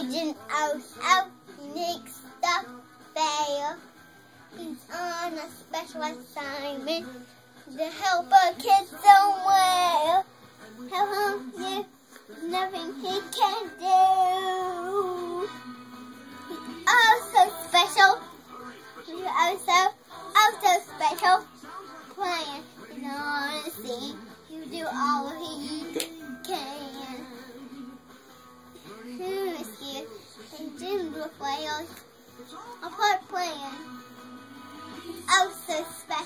Agent Oso. He makes stuff fail. He's on a special assignment to help a kid somewhere. Help him, yeah, nothing he can do. He's also special. He's also special. Playing in on the scene. You do all he can. Who is here? And Jim will play on a part playing. Oh, so special.